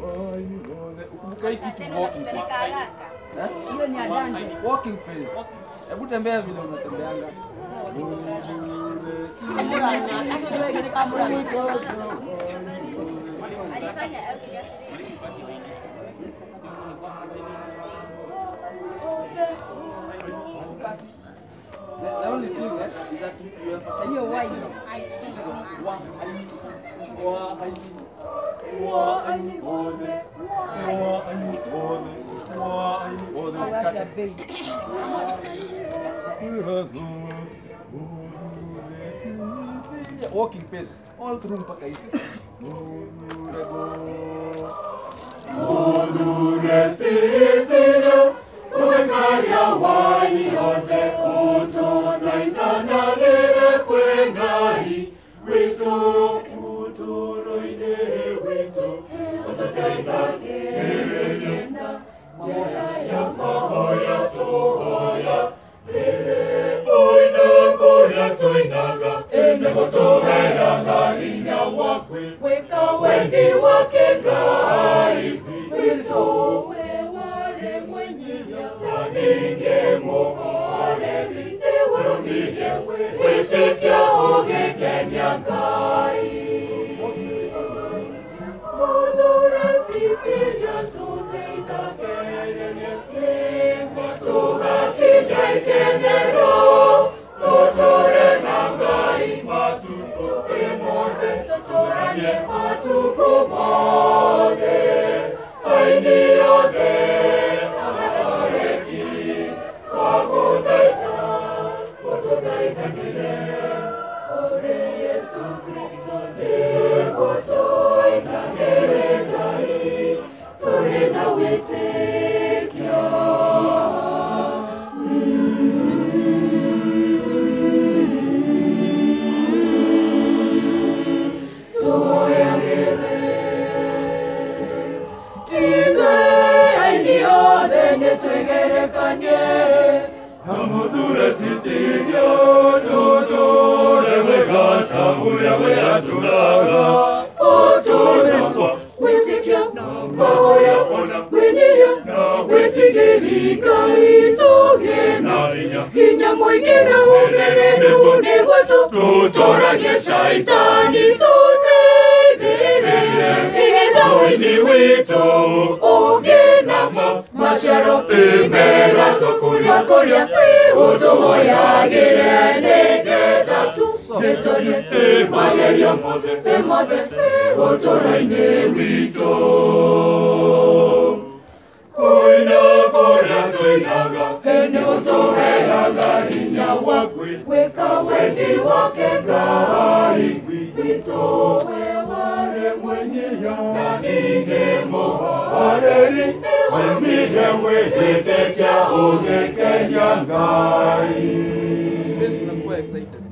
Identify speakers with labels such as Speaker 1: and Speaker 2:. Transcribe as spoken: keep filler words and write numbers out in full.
Speaker 1: Ukumbuka hiki kitu walking pace. Hiyo ni advance. Walking pace. Hebu tembea vile unatembeanga. The only thing is that you have to say why. Why? Why? Why? Walking pace all through mpaka hivi.
Speaker 2: Odure sisino umekalia wani ode uto naidana lere kwengai wito utoroide wito utataida kerejenda jera ya mahoya tohoya lere oina koya toinaga ene motohera ngarinya wakwe weka wendi wake gai wito weware mwenyiya wanige mohore vinde warumige wetekya hoge kenya gai Odura sisinya tuteida kereye watoga kigai kenero totore nangai matuko emode totoranye matuko mode aini ode amatoreki twagodaida watodaida mire ore Yesu Kristo ne wotoida neregai tore na wetekya Amudura sisinyo dodore wegata uya weaturaga Otoneswa wetikya mahoya ona wenyeya wetigirika itogena Hinya moigena umerenu negwato Tutorage shaitani tuteibere Igeda wini wito Ogenama Masharo pimela Twakoria Utohoya girene Gedatu Vetoria Valeria Emode Utoraine wito Koina koria toinaga Hene utohea garinya wakwe Weka wedi wake gai Wito weware mwenyeya Nanige mohareri Wemige wetekya oge kenya gai.
Speaker 1: Basi unakuwa excited.